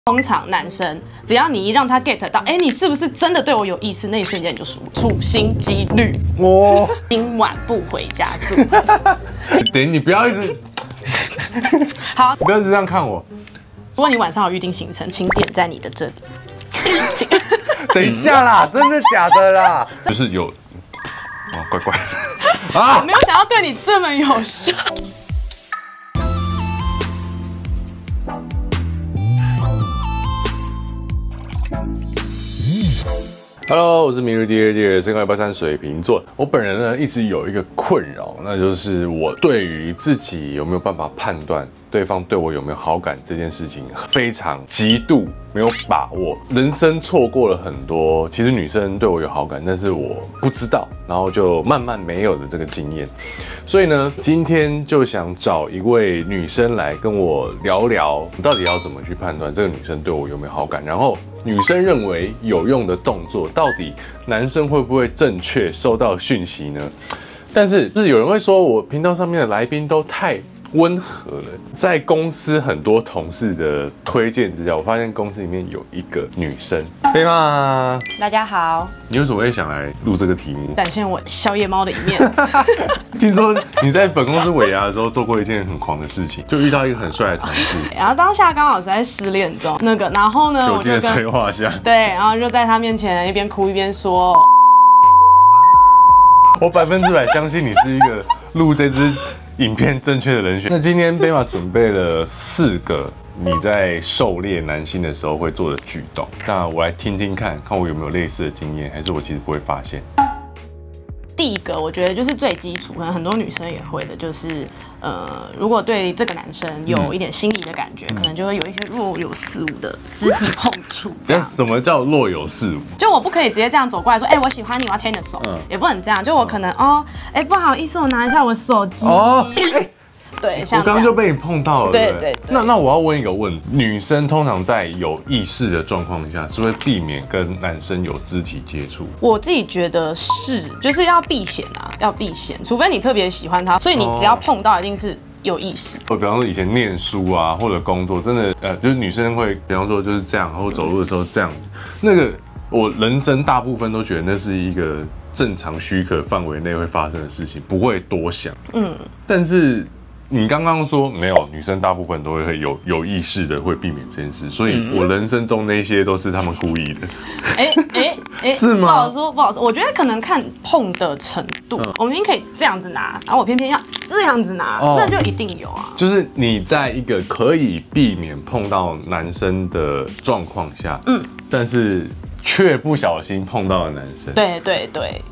通常男生只要你一让他 get 到，你是不是真的对我有意思？那一瞬间你就输，处心积虑。哦，今晚不回家住。 等你不要一直， 好， 不要一直这样看我。 如果你晚上有预定行程，请点在你的这里。 等一下啦，真的假的啦？就是有，哦，怪怪的啊！ 我没有想到对你这么有效。 Hello， 我是明日第二季身高183水瓶座。我本人呢一直有一个困扰，那就是我对于自己有没有办法判断对方对我有没有好感这件事情非常极度没有把握。人生错过了很多，其实女生对我有好感，但是我不知道，然后就慢慢没有的这个经验。所以呢，今天就想找一位女生来跟我聊聊，你到底要怎么去判断这个女生对我有没有好感，然后女生认为有用的动作，到底男生会不会正确收到讯息呢？但是有人会说我频道上面的来宾都太温和了，在公司很多同事的推荐之下，我发现公司里面有一个女生，对吗？ 大家好， 你为什么会想来录这个题目？ 展现我小野猫的一面。 听说你在本公司尾牙的时候做过一件很狂的事情，就遇到一个很帅的同事， 然后当下刚好是在失恋中，然后呢， 酒精的催化下， 对，然后就在他面前一边哭一边说， 我100%相信你是一个录这支影片正确的人选。那今天贝玛准备了4个你在狩猎男性的时候会做的举动，那我来听听看，看我有没有类似的经验，还是我其实不会发现。 第一个，我觉得就是最基础，可能很多女生也会的，就是如果对这个男生有一点心仪的感觉，可能就会有一些若有似无的肢体碰触。 那什么叫若有似无？就我不可以直接这样走过来说，我喜欢你，我要牵你的手，也不能这样。就我可能不好意思，我拿一下我手机。对，像我刚刚就被你碰到了。 对。 那我要问一个问题，女生通常在有意识的状况下，是会避免跟男生有肢体接触？ 我自己觉得是，就是要避嫌啊，要避嫌，除非你特别喜欢他，所以你只要碰到一定是有意识。 比方说以前念书啊，或者工作，真的就是女生会，比方说就是这样，然后走路的时候这样子，那个我人生大部分都觉得那是一个正常许可范围内会发生的事情，不会多想。但是你刚刚说没有，女生大部分都会有意识的会避免这件事，所以我人生中那些都是他们故意的。是吗？ 不好说。我觉得可能看碰的程度，我明明可以这样子拿，然后我偏偏要这样子拿，那就一定有啊。 就是你在一个可以避免碰到男生的状况下，但是却不小心碰到了男生。 对。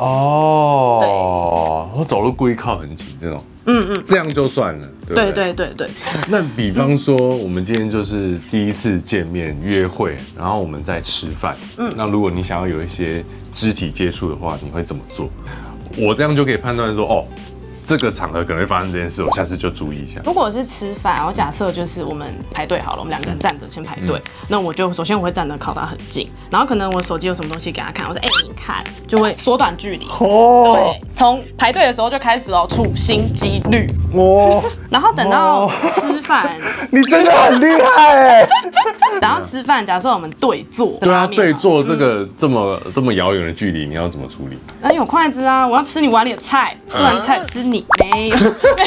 我走路故意靠很紧这种。这样就算了，对不对？对。那比方说，我们今天就是第一次见面约会，然后我们在吃饭。那如果你想要有一些肢体接触的话，你会怎么做？我这样就可以判断说，这个场合可能会发生这件事，我下次就注意一下。 如果是吃饭，然后假设就是我们排队好了，我们2个人站着先排队，那我就首先我会站得靠他很近，然后可能我手机有什么东西给他看，我说你看，就会缩短距离。对，从排队的时候就开始处心积虑。然后等到吃饭， 你真的很厉害哎。 然后吃饭，假设我们对坐， 对啊，对坐这个这么遥远的距离，你要怎么处理？ 有筷子啊，我要吃你碗里的菜，吃完菜吃你，没有。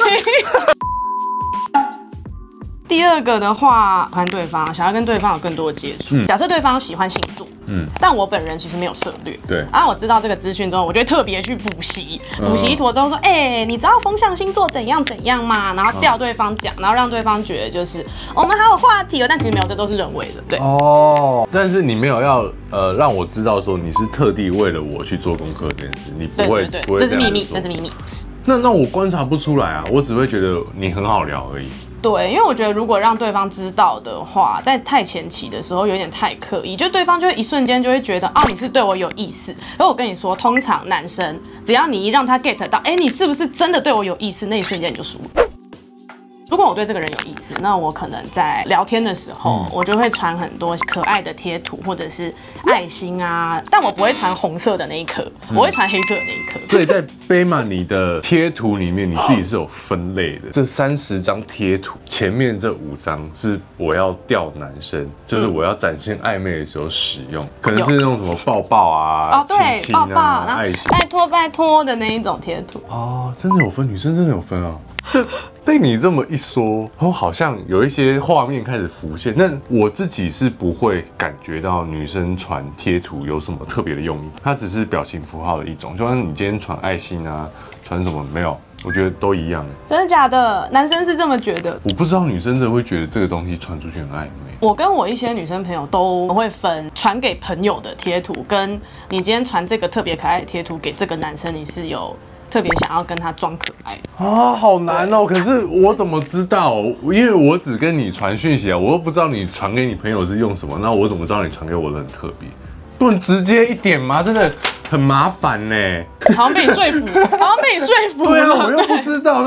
第二个的话，喜欢对方，想要跟对方有更多的接触。假设对方喜欢星座，但我本人其实没有涉略。对，然后我知道这个资讯之后，我就会特别去补习一坨之后说，你知道风象星座怎样吗？然后吊对方讲，然后让对方觉得就是我们还有话题但其实没有，这都是人为的。对。 但是你没有要让我知道说你是特地为了我去做功课这件事，你不会， 这是秘密，这是秘密。 那我观察不出来啊，我只会觉得你很好聊而已。 对，因为我觉得如果让对方知道的话，在太前期的时候有点太刻意，就对方就会一瞬间就会觉得你是对我有意思。而我跟你说，通常男生只要你一让他 get 到，你是不是真的对我有意思？那一瞬间你就输了。 如果我对这个人有意思，那我可能在聊天的时候，我就会传很多可爱的贴图或者是爱心啊，但我不会传红色的那一颗，我会传黑色的那一颗。 所以在贝玛你的贴图里面，你自己是有分类的。这30张贴图，前面这5张是我要钓男生，就是我要展现暧昧的时候使用，可能是那种什么抱抱啊、 对， 亲亲啊、 抱抱， 爱心， 拜托拜托的那一种贴图。 哦，真的有分，女生真的有分啊。这被你这么一说，我好像有一些画面开始浮现。那我自己是不会感觉到女生传贴图有什么特别的用意，它只是表情符号的一种。就像你今天传爱心啊，传什么没有，我觉得都一样。 真的假的？男生是这么觉得？ 我不知道女生真的会觉得这个东西传出去很暧昧。 我跟我一些女生朋友都会分传给朋友的贴图，跟你今天传这个特别可爱的贴图给这个男生，你是有特别想要跟他装可爱啊，好难哦！可是我怎么知道？因为我只跟你传讯息啊，我又不知道你传给你朋友是用什么，那我怎么知道你传给我的很特别？不能直接一点吗？真的很麻烦呢。 好像被你说服，好像被你说服了。 对啊，我又不知道，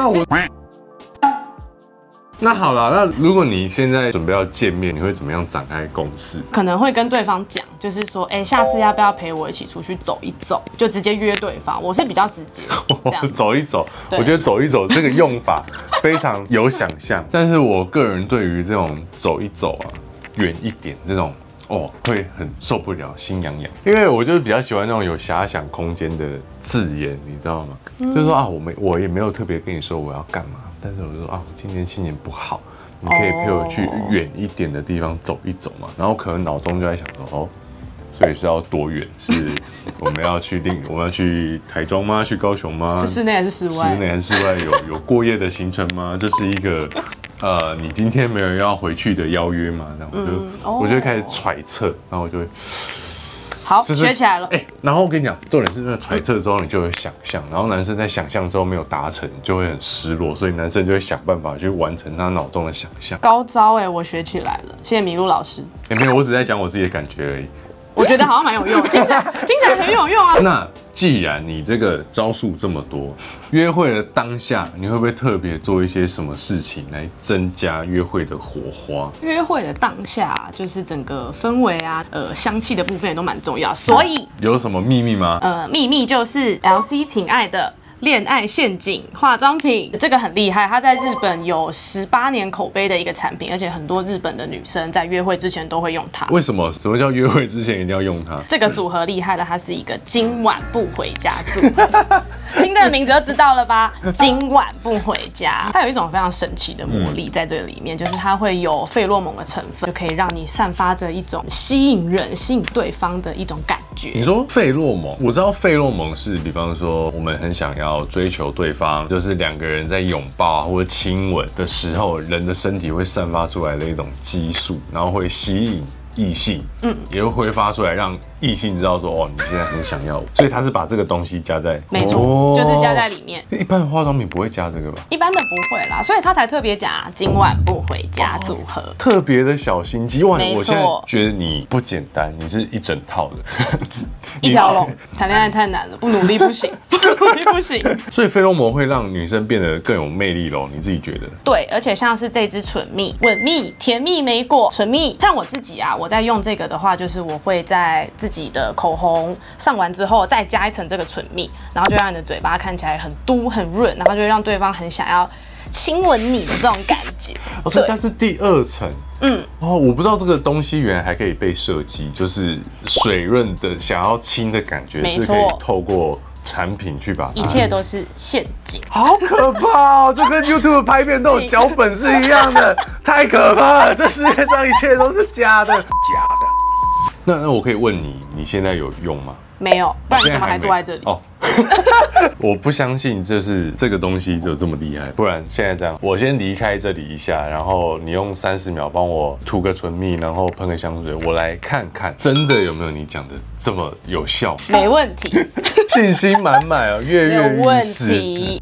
那好了，那如果你现在准备要见面，你会怎么样展开攻势？ 可能会跟对方讲，就是说，下次要不要陪我一起出去走一走？就直接约对方。我是比较直接，这样走一走。我觉得走一走这个用法非常有想象，但是我个人对于这种走一走啊，远一点这种。会很受不了，心痒痒，因为我就是比较喜欢那种有遐想空间的字眼，你知道吗？就是说啊，我也没有特别跟你说我要干嘛，但是我就说啊，我今天心情不好，你可以陪我去远一点的地方走一走嘛。然后可能脑中就在想说，所以是要多远？是我们要去台中吗？去高雄吗？ 是室内还是室外？ 室内还是室外有过夜的行程吗？这是一个。你今天没有要回去的邀约嘛？然后我就开始揣测，然后我就会好学起来了。 然后我跟你讲，重点是那个揣测之后，你就会想象，然后男生在想象之后没有达成，就会很失落，所以男生就会想办法去完成他脑中的想象。 高招我学起来了，谢谢麋鹿老师。 没有，我只在讲我自己的感觉而已。 我觉得好像蛮有用，听起来很有用啊。 那既然你这个招数这么多，约会的当下，你会不会特别做一些什么事情来增加约会的火花？ 约会的当下，就是整个氛围啊，香气的部分也都蛮重要。所以有什么秘密吗？ 秘密就是 LC 品爱的恋爱陷阱化妆品，这个很厉害，它在日本有18年口碑的一个产品，而且很多日本的女生在约会之前都会用它。 为什么？什么叫约会之前一定要用它？ 这个组合厉害了，它是一个今晚不回家组合。听这个名字就知道了吧？今晚不回家，它有一种非常神奇的魔力在这个里面，就是它会有费洛蒙的成分，就可以让你散发着一种吸引对方的一种感觉。 你说费洛蒙，我知道费洛蒙是，比方说我们很想要追求对方，就是2个人在拥抱或者亲吻的时候，人的身体会散发出来的一种激素，然后会吸引异性，也会挥发出来，让异性知道说，你现在很想要我，所以他是把这个东西加在， 没错，就是加在里面。 一般的化妆品不会加这个吧？ 一般的不会啦，所以他才特别讲今晚不回家组合， 特别的小心机。哇， 我现在觉得你不简单，你是一整套的， 一条龙。谈恋爱太难了，不努力不行，不努力不行。 所以费洛蒙会让女生变得更有魅力咯，你自己觉得？ 对，而且像是这支唇蜜、吻蜜、甜蜜莓果唇蜜，像我自己啊，我在用这个的话，就是我会在自己的口红上完之后，再加一层这个唇蜜，然后就让你的嘴巴看起来很嘟很润，然后就会让对方很想要亲吻你的这种感觉。 所以它是第2层。我不知道这个东西原来还可以被设计，就是水润的想要亲的感觉，是可以透过产品去把它， 一切都是陷阱， 好可怕哦！就跟 YouTube 拍片都有脚本是一样的，太可怕了！这世界上一切都是假的，假的。那我可以问你，你现在有用吗？ 没有，不然你怎么还坐在这里？ 我不相信就是这个东西就这么厉害，不然现在这样，我先离开这里一下，然后你用30秒帮我涂个唇蜜，然后喷个香水，我来看看真的有没有你讲的这么有效。 没问题， 信心满满啊，跃跃欲试。 有问题。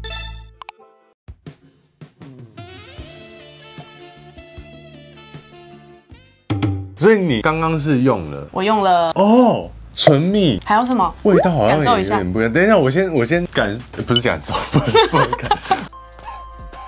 所以你刚刚是用了， 我用了唇蜜， 还有什么味道好像也有点不一样。等一下，我先不是感受，不能感。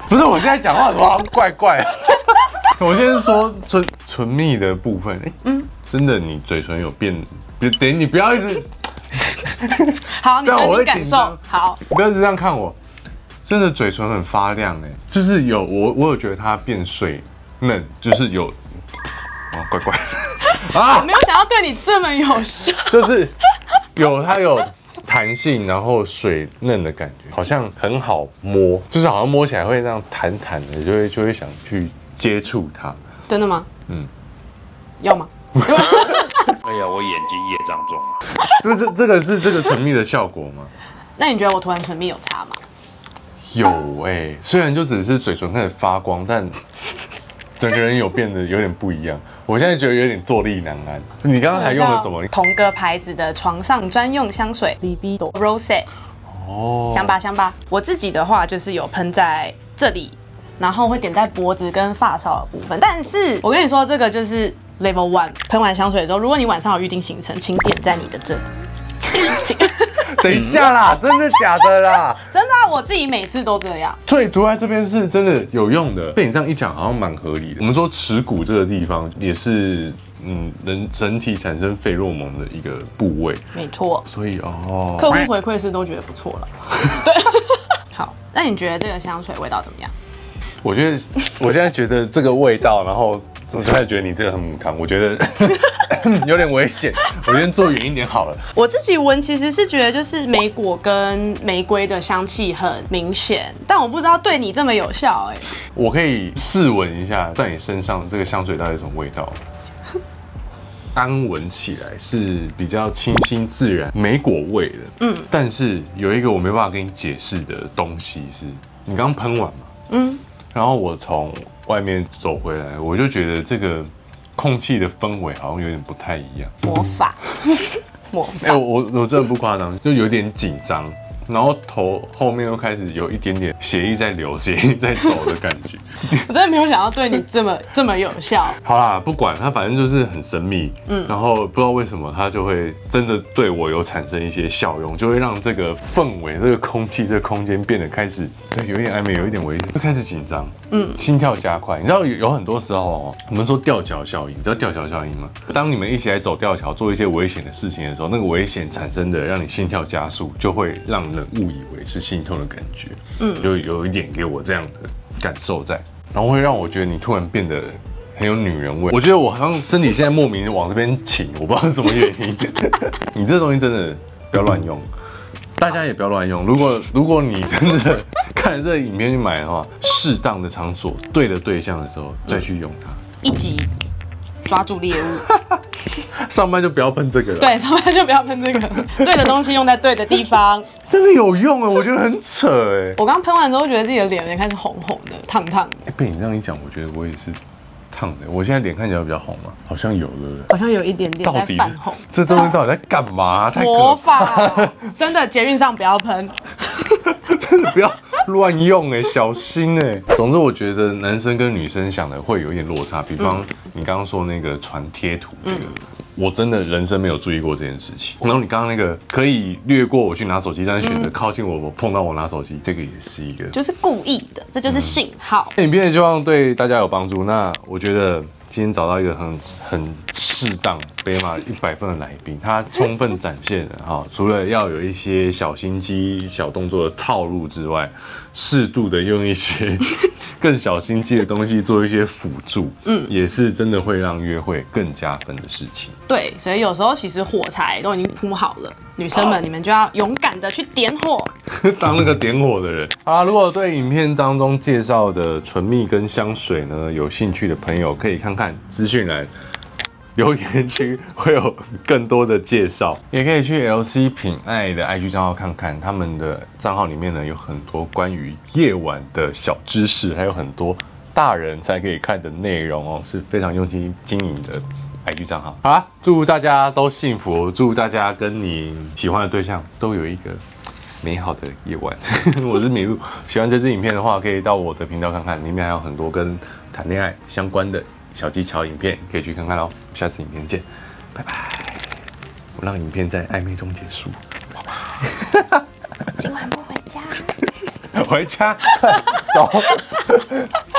不是，我现在讲话怎么好像怪怪的？我先说唇蜜的部分，真的你嘴唇有变，你不要一直。 好，你真心感受。好， 你不要一直这样看我，真的嘴唇很发亮就是我有觉得它变水嫩，就是有，怪怪的啊！我没有想到对你这么有效， 就是它有弹性，然后水嫩的感觉，好像很好摸，就是好像摸起来会这样弹弹的，就会想去接触它。 真的吗？要吗？ 哎呀，我眼睛业障重啊！ 就是这个是这个唇蜜的效果吗？ 那你觉得我涂完唇蜜有差吗？ 有虽然就只是嘴唇开始发光，但整个人有变得有点不一样。我现在觉得有点坐立难安。你刚刚还用了什么？ 同个牌子的床上专用香水 Libido Rose。香吧。我自己的话就是有喷在这里，然后会点在脖子跟发梢的部分。但是我跟你说，这个就是 Level 1。喷完香水之后，如果你晚上有预定行程，请点在你的这里。 等一下啦，真的假的啦？ 真的啊，我自己每次都这样。 所以涂在这边是真的有用的。被你这样一讲，好像蛮合理的。我们说耻骨这个地方也是人整体产生费洛蒙的一个部位。 没错。 所以客户回馈是都觉得不错了。对。好，那你觉得这个香水味道怎么样？ 我现在觉得这个味道，然后我现在觉得你这个很母汤，我觉得有点危险，我先坐远一点好了。 我自己闻其实是觉得就是莓果跟玫瑰的香气很明显，但我不知道对你这么有效我可以试闻一下，在你身上这个香水到底是什么味道？单闻起来是比较清新自然莓果味的，但是有一个我没办法跟你解释的东西是，你刚喷完嘛，然后我从外面走回来，我就觉得这个空气的氛围好像有点不太一样。 魔法， 我真的不夸张，就有点紧张，然后头后面又开始有一点点血液在流，血液在走的感觉。 我真的没有想到对你这么有效。 好啦，不管它，反正就是很神秘。然后不知道为什么它就会真的对我有产生一些效用，就会让这个氛围、这个空气、这个空间变得开始有一点暧昧，有一点危险，就开始紧张。心跳加快。你知道有很多时候我们说吊桥效应，你知道吊桥效应吗？当你们一起来走吊桥，做一些危险的事情的时候，那个危险产生的让你心跳加速，就会让人误以为是心痛的感觉。就有一点给我这样的感受在，然后会让我觉得你突然变得很有女人味。我觉得我好像身体现在莫名往这边倾，我不知道是什么原因。你这东西真的不要乱用，大家也不要乱用。如果你真的看了这个影片去买的话，适当的场所、对的对象的时候再去用它。 一集抓住猎物。 上班就不要喷这个了。 对，上班就不要喷这个。对的东西用在对的地方， 真的有用我觉得很扯我刚喷完之后，觉得自己的脸有点开始红红的、烫烫的。 被你这样一讲，我觉得我也是烫的。我现在脸看起来比较红吗？好像有的， 好像有一点点在泛红。 这东西到底在干嘛？太魔法，真的，捷运上不要喷。 真的不要乱用小心总之，我觉得男生跟女生想的会有一点落差。比方你刚刚说那个传贴图这个，我真的人生没有注意过这件事情。然后你刚刚那个可以略过我去拿手机，但是选择靠近我碰到我拿手机，这个也是一个， 就是故意的，这就是信号。 影片希望对大家有帮助。那我觉得今天找到一个很适当北马100分的来宾，他充分展现了除了要有一些小心机、小动作的套路之外，适度的用一些更小心机的东西做一些辅助，也是真的会让约会更加分的事情。 对，所以有时候其实火柴都已经铺好了，女生们你们就要勇敢的去点火， 当那个点火的人。好啦，如果对影片当中介绍的唇蜜跟香水呢有兴趣的朋友，可以看看资讯栏。留言区会有更多的介绍，也可以去 LC 品爱的 IG 账号看看，他们的账号里面呢有很多关于夜晚的小知识，还有很多大人才可以看的内容是非常用心经营的 IG 账号。好啦，祝大家都幸福，祝大家跟你喜欢的对象都有一个美好的夜晚。我是麋鹿，喜欢这支影片的话，可以到我的频道看看，里面还有很多跟谈恋爱相关的小技巧影片，可以去看看哦。下次影片见，拜拜。我让影片在暧昧中结束，拜拜。 今晚不回家。 回家。 走。